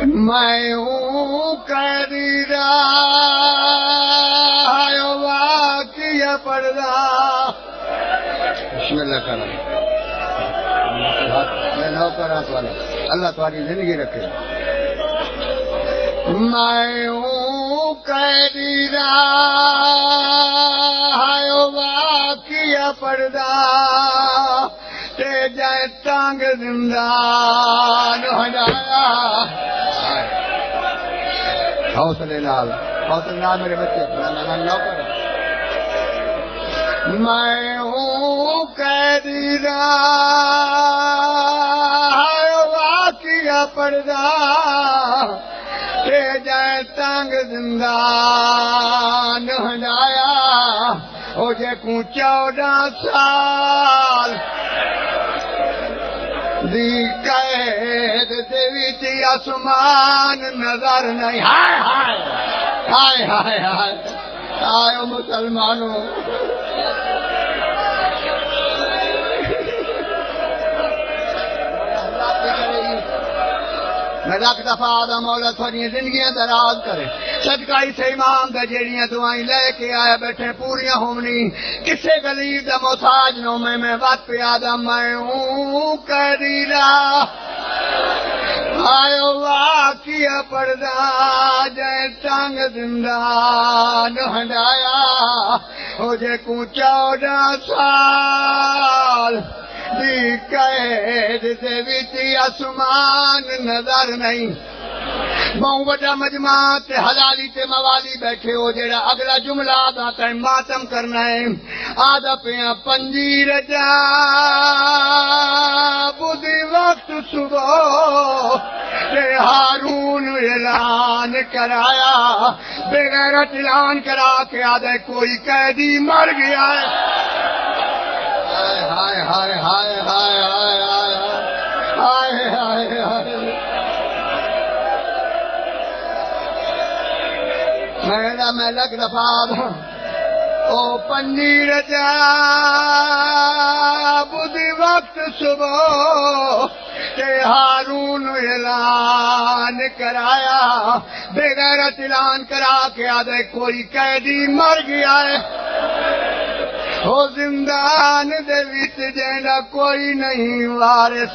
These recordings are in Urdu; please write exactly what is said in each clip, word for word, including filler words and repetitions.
میں ہوں قیدی راہ واقعہ پردہ. بسم اللہ کرم. میں نوکر ہاتھ والا. اللہ تمہاری زندگی رکھے. میں ہوں قیدی راہ واقعہ پردہ تے جائے تانگ زندان ہٹایا. حوصلے نال حوصلے نال میرے بچے. میں ہوں قیدی راہ واقعہ پردہ تے جائے تانگ زندان ہٹایا. او جے کو چودہ سال دی قید دے وچ آسمان نظر نہیں. ہائے ہائے ہائے ہائے ہائے آئے مسلمانوں. میں لکھ دفعہ آدھا مولا تھوڑی زندگیاں دراز کرے. صدقہ اسے امام دا جیڑیاں دعائیں لے کے آیا بیٹھے پوریاں ہونی. کسے غریب دا محتاج نو میں میں وقت پہ آدھا. میں ہوں قیدی راہ آئے واقعہ پردہ جائے تانگ زندان ہٹایا. ہو جے کو چودہ سال دی قید دے وچ آسمان نظر نہیں. بہوں وڈا مجمع تے حلالی تے موالی بیٹھے ہو. جیڑا اگلا جملہ آدھا تے ماتم کرنا ہے. آدھا پیا پنجی رجا بدھی وقت صبح تے ہارون اعلان کرایا. بغیرت اعلان کرا کے آدھے کوئی قیدی مر گیا ہے. ہائے ہائے ہائے ہائے ہائے ہائے ہائے ہائے. میرا میں لگ دفعہ او پنجی رجا بدھی وقت صبح تے ہارون اعلان کرایا. بغیرت اعلان کرا کے آدھے کوئی قیدی مر گیا ہے. ہو زندان دے وچ جینا کوئی نہیں وارث.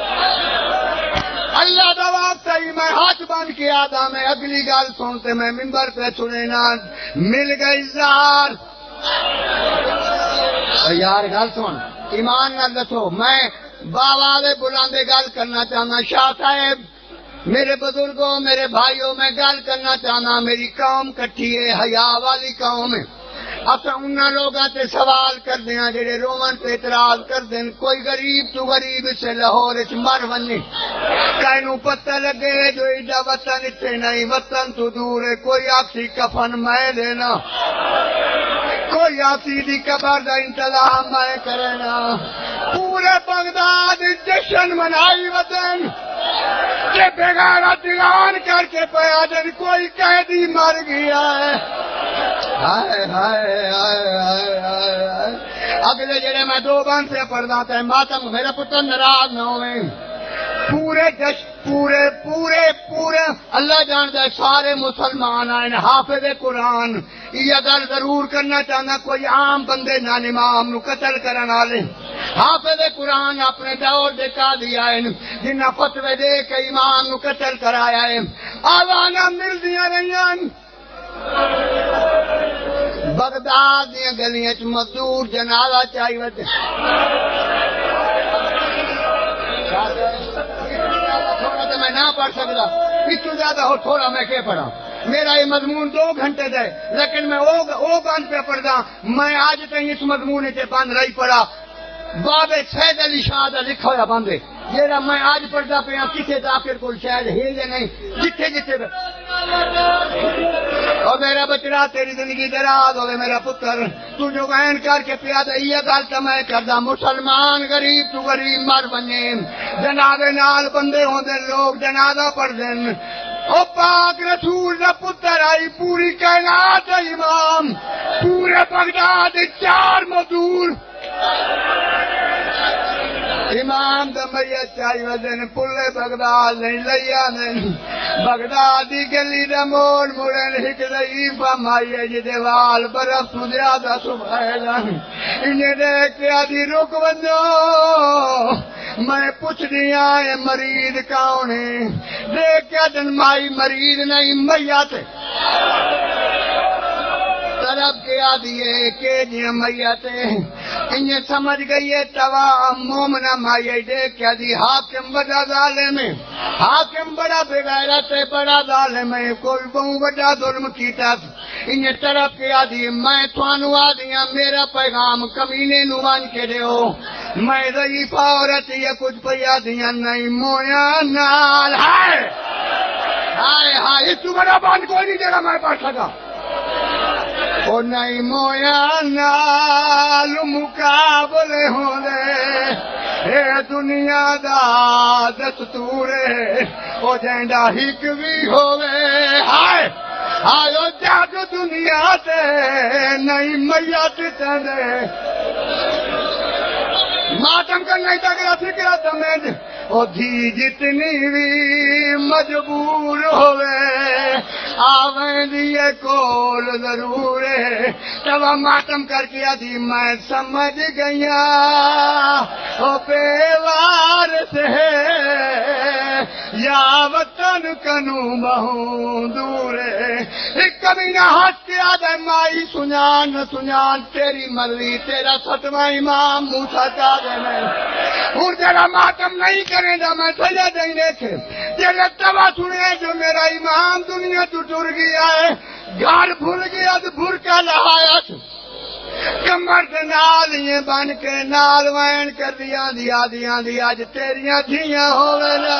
اللہ دا واسطہ ہی میں ہاتھ بند کے آدھا. میں اگلی گل سنتے میں منبر پہ سنے نا مل گئی زار. یار گل سن ایمان نہ دسو. میں باوالے بلاندے گل کرنا چاہنا. شاہ صاحب میرے بزرگوں میرے بھائیوں میں گل کرنا چاہنا. میری قوم کٹھی ہے حیا والی قوم ہے. اصا انہاں لوگاں تے سوال کر دیاں جڑے رومن تے اعتراض کر دین. کوئی غریب تو غریب سے لاہور چ مر ونی کائنو پتہ لگے جو ایڈا وطن اتنے نہیں. وطن تو دور ہے. کوئی آکسی کفن میں دینا. کوئی آکسی دی قبر دا انتظام میں کرنا. پورے بغداد جشن منائی وطن کہ بغیرت اعلان کر کے پیا دن کوئی قیدی مر گیا ہے. ہائے ہائے ہائے ہائے ہائے. اگلے جڑے میں دو بند سے پڑھنا تھا ماتم میرا پتر ناراض نہ ہوئے. پورے جش پورے پورے پورے اللہ جانتا ہے سارے مسلمان آئے حافظ قرآن. یہ گل ضرور کرنا چاہنا کوئی عام بندے نان امام نو قتل کرنے والے حافظ قرآن اپنے دور دے قاضی آئے جنہ فتوے دے کے امام نو قتل کرایا ہے. آوانا مل دیا رہیاں بغداد دیا گلیاں چ مزدور جنازہ چاہیے. تھوڑا تو میں نہ پڑھ سکتا. پچھو زیادہ ہو تھوڑا میں کیا پڑھا. میرا یہ مضمون دو گھنٹے دے لیکن میں وہ بند پہ پڑھدا. میں آج تک اس مضمون سے بند رہی پڑھا. باب سید علی شاہ دا لکھا ہوا بند ہے جیڑا میں آج پڑھتا پیا. کسی ذاکر کو شاید ہل نہیں جتھے جتھے. اور میرا بچڑا تیری زندگی دراز ہوئے. میرا پتر تو جو گین کر کے پیا دا یہ گل تو میں کردا. مسلمان غریب تو غریب مر بنے. جنازے نال بندے ہوندے لوگ جنازہ پڑھ دین. او پاک رسول دا پتر آئی پوری کائنات امام. پورے بغداد چار مزدور امام دا میت چاہی وزن پلے بغداد نہیں لیا نہیں بغداد دی گلی دا موڑ موڑن ہک ضعیفہ مائیے جی دیوال برف تو زیادہ سبحیلن انہیں دیکھ کے آدھی رک بندو میں پوچھ دیا ہے مریض کون ہے دیکھ کے دن مائی مریض نہیں میت طرف کے آدھیے کہ جی میت انہیں سمجھ گئی ہے توا مومنہ مائی دیکھ کے آدھی حاکم بڑا ظالم ہے حاکم بڑا بغیرت ہے بڑا ظالم ہے کوئی بہت بڑا ظلم کیتا انہیں طرف کے آدھی میں توانو آدھیاں میرا پیغام کمینے نوان کے دے ہو میں ضعیف عورت یہ کچھ پیا دیا نہیں مویا نال ہائے ہائے ہائے اس تو بڑا بند کوئی نہیں دے گا میں پاس سکا او نہیں مویا نال مقابلے ہونے اے دنیا دا دستور او جینڈا ہک بھی ہوئے ہائے آئیو جاگ دنیا تے نہیں میت تندے ماتم کرنے تکرا فکرہ سمجھ او دھی جتنی بھی مجبور ہوئے آویں دیئے کول ضرور ہے تب ماتم کر کے آدھی میں سمجھ گیا او پیوار سے یا وطن کنو بہوں دور ہے ایک کبھی نہ ہاتھ کے آدھے مائی سنان نہ سنان تیری مرضی تیرا ستواں امام موسیٰ کا دے میں اور تیرا ماتم نہیں کریں گا میں سجا نہیں دیکھے تیرے تبا سنے جو میرا امام دنیا تو ٹر گیا ہے گھر بھول گیا تو بھر کا لہایا کمر سے نال یہ بن کے نال وین کر دیا دیا دیا دیا آج تیریاں دھیاں ہوئے نا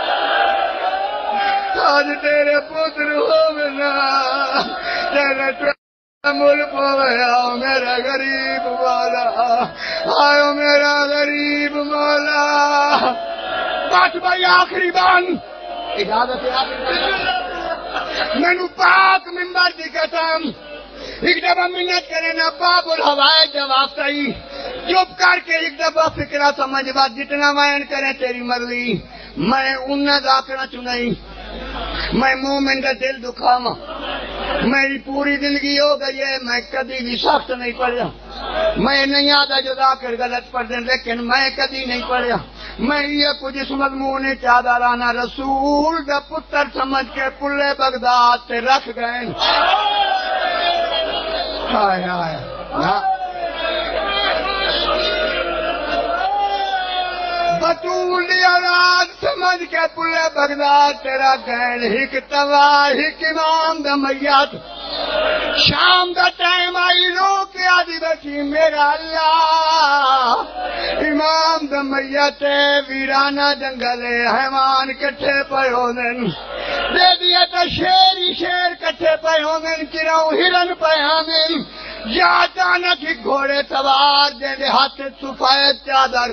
آج تیرے پتر ہوئے نا تیرے ملک ہوئے آؤ میرا غریب مولا آؤ میرا غریب مولا بس بھائی آخری بان اجازت ہے آخری میں نو پاک منبر دی قسم ایک دفعہ منت کرے نا باب الحوائے جواب صحیح چپ کر کے ایک دفعہ فکرہ سمجھ بات جتنا وائن کریں تیری مرضی میں انہیں ذاکرہ چنائی میں مومن کا دل دکھاما میری پوری زندگی ہو گئی ہے میں کبھی بھی سخت نہیں پڑھا میں نہیں آتا جو ذاکر غلط پڑھ دیں لیکن میں کبھی نہیں پڑھا میں یہ کچھ اس مضمون چادرانا رسول دا پتر سمجھ کے پلے بغداد سے رکھ گئے ہائے ہائے بطول اولاد سمجھ کے پلے بغداد تیرا گین ہک توا ہک امام دا میت شام دا ٹائم آئی رو کے آدھی بیٹھی میرا اللہ امام دا میت ویرانہ جنگل حیوان کٹھے پہ ہوندن دے دیا تا شیری شیر کٹھے پہ ہوندن کراؤں ہرن پہ ہوندن یا اچانک ہی گھوڑے سوار دے دے ہاتھ سفید چادر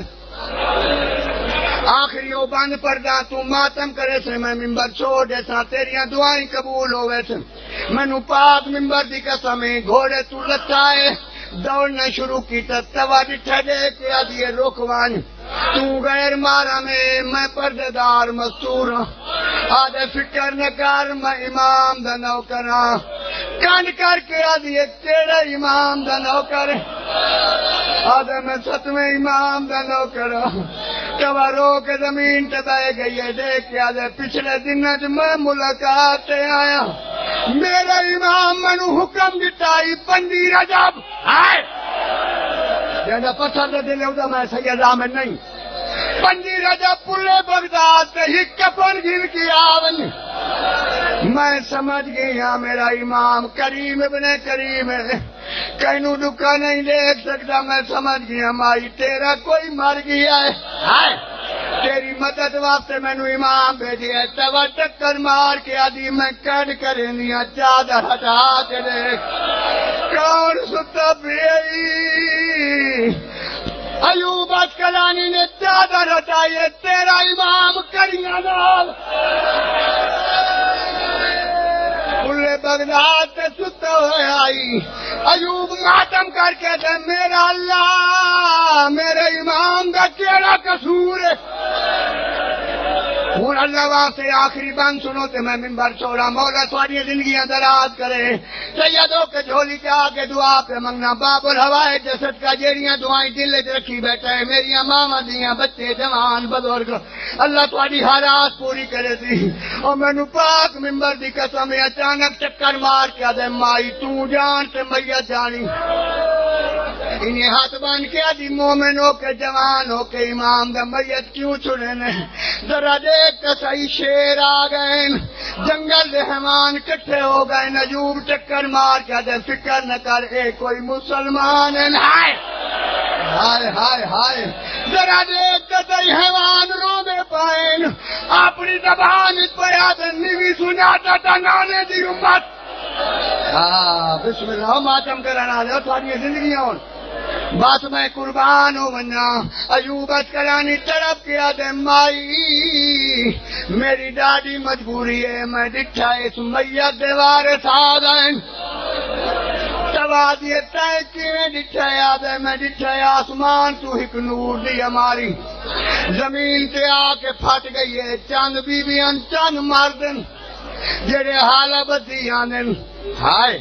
آخری او بند پردہ تو ماتم کرے سے میں ممبر چھوڑ دے سا تیریاں دعائیں قبول ہوئے سے میں نو پاک ممبر دی قسمیں گھوڑے تو لٹائے دوڑنا شروع کی توا ڈٹھا دے کے آدھیے روکوان تو غیر مارا میں میں پردیدار مستور آدھے فکر نہ کر میں امام دا نوکراں کان کر کے آدھیے تیرا امام دا نوکر آدھے میں ستویں امام دا نوکراں توا رو کے زمین ٹبائے گئی ہے دیکھ کے آدھے پچھلے دن جو میں ملاقات آیا میرا امام منو حکم دٹائی پنڈی رجب آئے جیسا پتھر دے دلے ہوتا میں سید آمد نہیں پنڈی رجب پلے بغداد سے ہی کپن گھر کی آون میں سمجھ گیا میرا امام کریم ابن کریم ہے کہیں دکھا نہیں دیکھ سکتا میں سمجھ گیا مائی تیرا کوئی مر گیا ہے تیری مدد واسطے میں نو امام بھیجی ہے توا ٹکر مار کے آدھی میں کڑ کریں دیا چادر ہٹا کے دیکھ کون ستا بھی ایوب اسکلانی نے چادر ہٹائی ہے تیرا امام کریاں نال پلے بغداد سے ستا ہوئے آئی ایوب ماتم کر کے دے میرا اللہ میرے امام دا کیڑا قصور ہے ہوں اللہ واسطے آخری بند سنو تے میں منبر چھوڑا مولا تھوڑی زندگیاں دراز کرے سیدوں کے جھولی کے آگے دعا پہ منگنا باب الہوائے جسد کا جیڑیاں دعائیں دل وچ رکھی بیٹھا ہے میری ماما دیاں بچے جوان بزرگ اللہ تھوڑی حالات پوری کرے سی اور مینوں پاک منبر دی قسم اچانک چکر مار کے دے مائی تو جان تے میت جانی انہیں ہاتھ بان کے دی مومن ہو کے جوان ہو کے امام دا میت کیوں چھڑے نے ذرا دیکھ کے صحیح شیر آ گئے جنگل دے حیوان کٹھے ہو گئے نجوب چکر مار کے دے فکر نہ کر اے کوئی مسلمان ہے ہائے ہائے ہائے ہائے ذرا دیکھ کے صحیح حیوان رو دے پائیں اپنی زبان پیا تے نیوی سناتا تا نانے دی امت ہاں بسم اللہ ماتم کرانا لے تھوڑی زندگیاں ہون بس میں قربان ہو بنا ایوبت کرانی طرف کیا دے مائی میری ڈاڈی مجبوری ہے میں ڈٹھا اس میت دیوارے سادائیں توادی تائیں کیویں ڈٹھا یاد ہے میں ڈٹھا آسمان تو ہک نور دی ہماری زمین تے آ کے پھٹ گئی ہے چند بیویاں چند مردن جڑے حالہ بدی آنن ہائے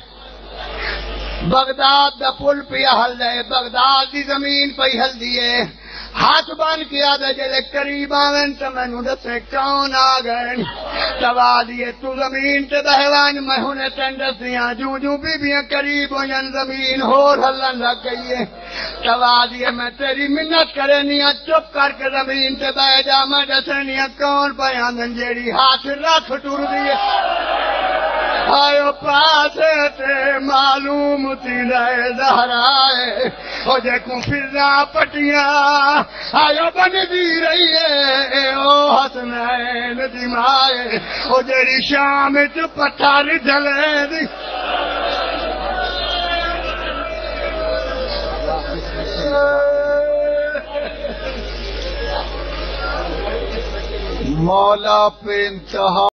بغداد دا پل پیا ہل دے بغداد دی زمین پہ ہل دیے ہاتھ بان کیا دے جلے قریب آویں تو میں نو دسے کون آ گئے توا دیے تو زمین تے بہوان میں ہونے تندس دیاں جو جو بی بیاں قریب ہوئیں زمین ہور ہلن لگ گئی ہے توا دیے میں تیری منت کرے نیاں چپ کر کے زمین تے بہ جا میں دسے نیاں کون پیاندن جیڑی ہاتھ رکھ ٹور دیے آئیو پاسے تے معلوم تھی لائے زہرائے او جے کو فرزا پٹیاں آئیو بن دی رہی ہے او حسنین دی مائے او جیڑی شام چ پتھر جلے دی مولا پہ انتہا